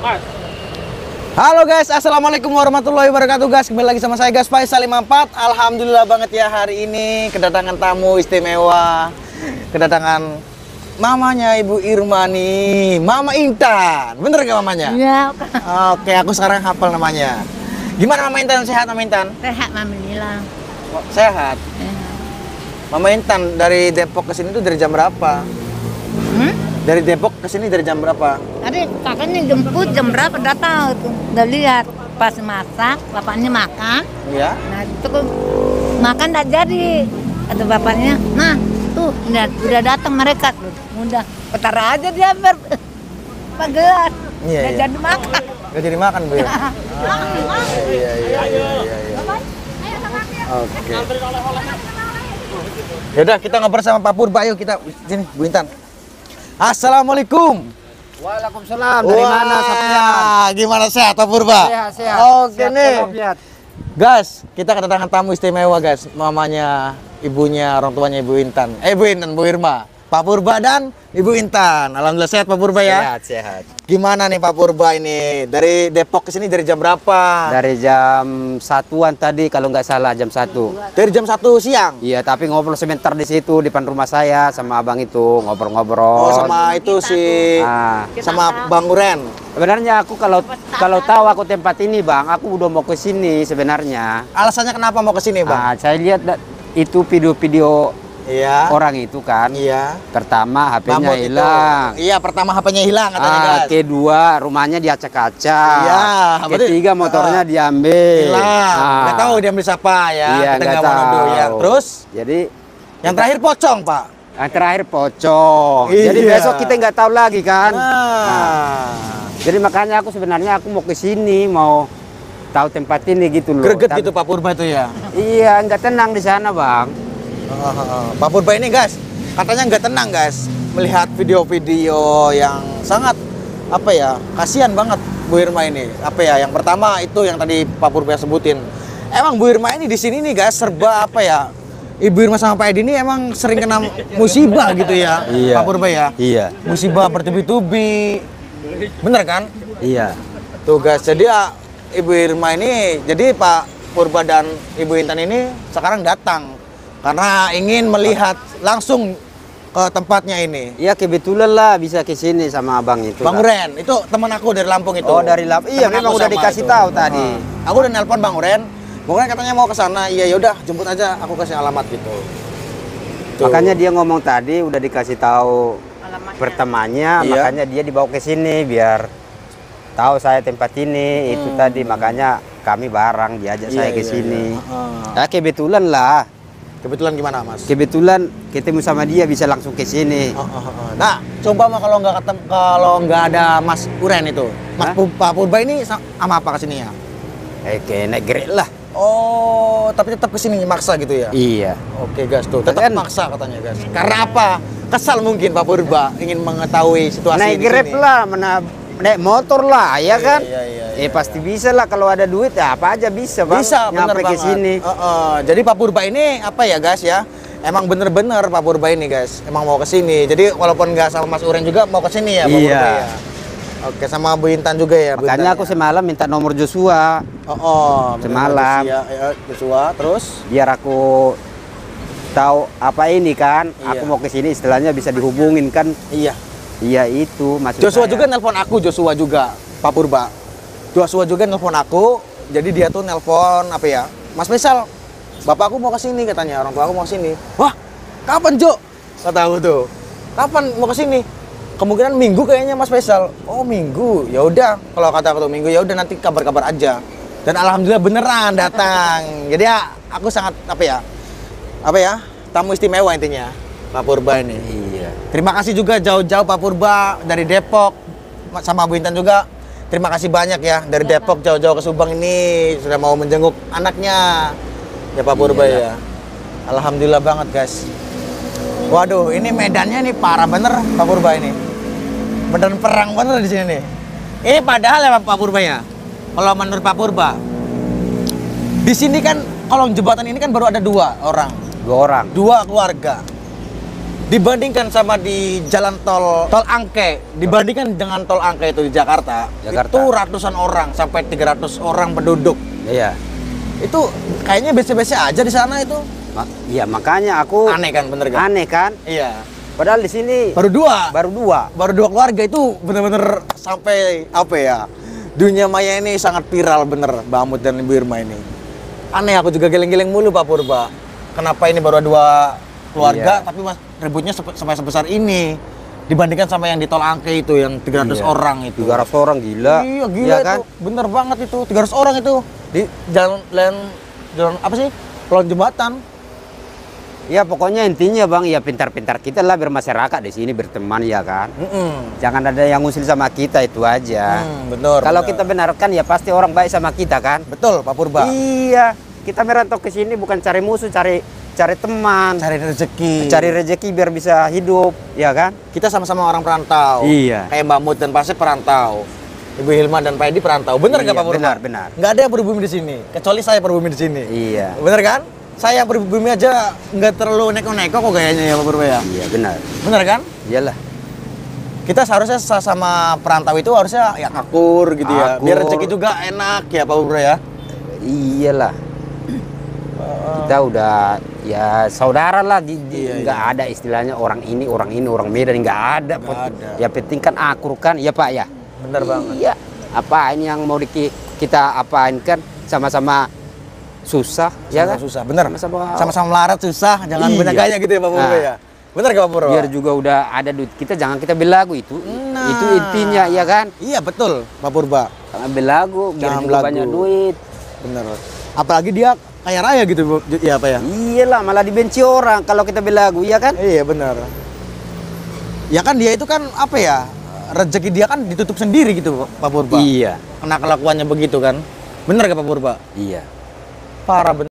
Halo guys, assalamualaikum warahmatullahi wabarakatuh guys. Kembali lagi sama saya guys, Faisal 54. Alhamdulillah banget ya hari ini kedatangan tamu istimewa. Kedatangan mamanya Ibu Irma nih, Mama Intan. Bener gak mamanya? Iya. Oke, aku sekarang hafal namanya. Gimana Mama Intan? Sehat Mama Intan? Sehat, Mama Nila. Sehat. Mama Intan dari Depok ke sini tuh dari jam berapa? Dari Depok ke sini dari jam berapa? Tadi kakaknya jemput jam berapa datang tuh. Udah lihat pas masak, bapaknya makan. Iya. Nah, itu kok makan tak jadi. Kata bapaknya, "Nah, tuh udah datang mereka tuh. Udah, petar aja dia gelas. Iya, Udah iya. jadi makan." Gak jadi makan Bu ya? Iya. Oke. Yaudah kita ngobrol sama Pak Purba, yuk kita sini Bu Intan. Assalamualaikum. Waalaikumsalam. Dari mana Sapian? Gimana sehat Pak Purba? Sehat. Oke Sehat, nih. sehat. Guys, kita kedatangan tamu istimewa guys. Mamanya, ibunya, orang tuanya Ibu Intan. Bu Intan, Bu Irma. Pak Purba dan Ibu Intan. Alhamdulillah sehat Pak Purba ya? Sehat. Gimana nih Pak Purba ini? Dari Depok ke sini dari jam berapa? Dari jam 1-an tadi kalau nggak salah jam 1. Dari jam 1 siang? Iya, tapi ngobrol sebentar di situ depan rumah saya sama abang itu ngobrol-ngobrol. Oh, sama itu si Ah, sama Bang Uren. sebenarnya aku kalau tahu aku tempat ini, Bang, aku udah mau ke sini sebenarnya. Alasannya kenapa mau ke sini, Bang? Saya lihat itu video-video Iya. orang itu kan. Iya. Pertama HP-nya Bambot itu. hilang. Iya, pertama HP-nya hilang katanya, guys. Kedua rumahnya diacak-acak. Iya, Ketiga motornya diambil. Hilang. Nggak tahu dia ambil siapa ya. Iya, Kita nggak nggak mau nuduh tahu. ya. Terus Jadi yang terakhir pocong, Pak. yang terakhir pocong. Iya. Jadi besok kita nggak tahu lagi kan. Nah. Jadi makanya aku sebenarnya aku mau ke sini, mau tahu tempat ini gitu loh. Greget gitu Pak Purba itu ya. Iya, nggak tenang di sana, Bang. Pak Purba ini guys, katanya nggak tenang guys melihat video-video yang sangat apa ya, kasihan banget Bu Irma ini. Apa ya? Yang pertama itu yang tadi Pak Purba sebutin. Emang Bu Irma ini di sini nih guys serba apa ya? Ibu Irma sama Pak Edi ini emang sering kena musibah gitu ya, Iya. Pak Purba ya. Iya. Musibah bertubi-tubi, bener kan? Iya. Tuh guys, jadi Ibu Irma ini, jadi Pak Purba dan Ibu Intan ini sekarang datang karena ingin melihat langsung ke tempatnya ini. Iya, kebetulan lah bisa ke sini sama abang itu. Bang kan. Uren, itu teman aku dari Lampung itu. Oh, dari Lampung. Iya, Temen memang aku udah sama dikasih itu. tahu tadi. Aku udah nelpon Bang Uren. Bang Uren katanya mau ke sana. Iya, yaudah jemput aja, aku kasih alamat gitu. Tuh. Makanya dia ngomong tadi udah dikasih tahu pertamanya, Iya. makanya dia dibawa ke sini biar tahu saya tempat ini. Itu tadi makanya kami bareng diajak saya ke sini. Ya kebetulan lah. Kebetulan gimana, Mas? Kebetulan ketemu sama dia bisa langsung ke sini. Nah, coba mah kalau nggak ada Mas Uren itu, Hah? Pak Purba ini sama apa kesini ya? Kayak naik grade lah. Oh, tapi tetap kesini maksa gitu ya? Iya. Oke guys, tuh tetap Kan- maksa katanya guys. Karena apa? Kesal mungkin Pak Purba ingin mengetahui situasi Naik di grab sini. lah, naik motor lah, ya kan? Iya. Pasti bisa lah kalau ada duit ya apa aja bisa, Bang. Bisa, bener Nyampe ke banget. sini. Jadi Pak Purba ini apa ya guys ya? Emang bener-bener Pak Purba ini guys, emang mau ke sini. Jadi walaupun nggak sama Mas Uren juga mau ke sini ya Pak Iya. Purba ya. Oke, sama Bu Intan juga ya. Bu Makanya Intan, aku ya? semalam minta nomor Joshua. Semalam. Joshua, terus? Biar aku tahu apa ini kan. Iya. Aku mau ke sini istilahnya bisa dihubungin kan. Iya. Iya itu maksud Joshua saya. juga nelpon aku, Joshua juga, Pak Purba. Joshua juga nelpon aku, jadi dia tuh nelpon apa ya? Mas Faisal, bapakku mau ke sini katanya, orang tua aku mau ke sini. Wah, kapan Jo? Kata aku tuh. Kapan mau ke sini? Kemungkinan minggu kayaknya Mas Faisal. Oh minggu, ya udah. Kalau kata aku tuh minggu ya udah nanti kabar-kabar aja. Dan alhamdulillah beneran datang. Jadi ya aku sangat apa ya? Tamu istimewa intinya Pak Purba ini. Iya. Terima kasih juga jauh-jauh Pak Purba dari Depok sama Bu Intan juga. Terima kasih banyak ya dari Depok jauh-jauh ke Subang ini sudah mau menjenguk anaknya. Ya Pak Purba ya. Alhamdulillah banget guys. Waduh, ini medannya nih parah bener Pak Purba ini. Medan perang bener di sini nih. Ini padahal ya Pak Purba ya. Kalau menurut Pak Purba, di sini kan kolong jembatan ini kan baru ada 2 orang, 2 orang. 2 keluarga. Dibandingkan sama di jalan tol Angke, dibandingkan dengan tol Angke itu di Jakarta, itu ratusan orang sampai 300 orang penduduk. Iya. Itu kayaknya biasa-biasa aja di sana itu. Iya, makanya aku Aneh kan, bener kan? aneh kan? Iya. Padahal di sini Baru dua keluarga itu bener-bener sampai apa ya? Dunia maya ini sangat viral bener, Mbak Mut dan Ibu Irma ini. Aneh, aku juga geleng-geleng mulu Pak Purba. Kenapa ini baru dua keluarga, Iya. tapi mas ributnya sampai sebesar ini dibandingkan sama yang di tol Angke itu yang 300 Iya. orang itu. 300 orang gila. Iya, gila Iya itu. kan? Bener banget itu. 300 orang itu di jalan apa sih? Kolong jembatan. Ya pokoknya intinya Bang, ya pintar-pintar kita lah bermasyarakat di sini berteman ya kan. Jangan ada yang ngusil sama kita itu aja. Betul. Kalau bener. kita benarkan ya pasti orang baik sama kita kan. Betul Pak Purba. Iya, kita merantau ke sini bukan cari musuh, cari teman, Cari rezeki. cari rezeki biar bisa hidup, ya kan? Kita sama-sama orang perantau. Iya. Kayak Mbak Mut dan Pasir perantau. Ibu Hilma dan Pak Edi perantau. Bener nggak Iya, Pak Purba? benar. Nggak ada yang berbumi di sini, kecuali saya berbumi di sini. Iya. Bener kan? Saya yang berbumi aja nggak terlalu neko-neko kok kayaknya ya Pak Purba ya. Iya, benar. Bener kan? Iyalah. Kita seharusnya sama perantau itu harusnya ya akur gitu ya. Akur. Biar rezeki juga enak ya Pak Purba ya. Iyalah. Kita udah ya saudara lah, Iya, nggak ada istilahnya orang ini orang Medan, nggak ada. Nggak ada. Ya penting kan akur kan, ya Pak ya. Bener banget. Iya. Apa ini yang mau kita apain kan, sama-sama susah, ya kan? Susah, bener. Sama-sama melarat susah, jangan Iya. banyak gaya gitu ya Pak Purba Nah. ya. Bener gak Pak Purba? Biar juga udah ada duit kita, jangan kita belagu itu. Nah. Itu intinya, ya kan? Iya betul Pak Purba. Jangan belagu, biar Jangan juga belagu. banyak duit. Bener. Apalagi dia kaya raya gitu ya apa ya? Iyalah, malah dibenci orang kalau kita belagu, ya kan? Iya bener. Ya kan dia itu kan apa ya? Rezeki dia kan ditutup sendiri gitu Pak Purba. Iya. Kena kelakuannya begitu kan. Bener gak Pak Purba? Iya. Parah bener.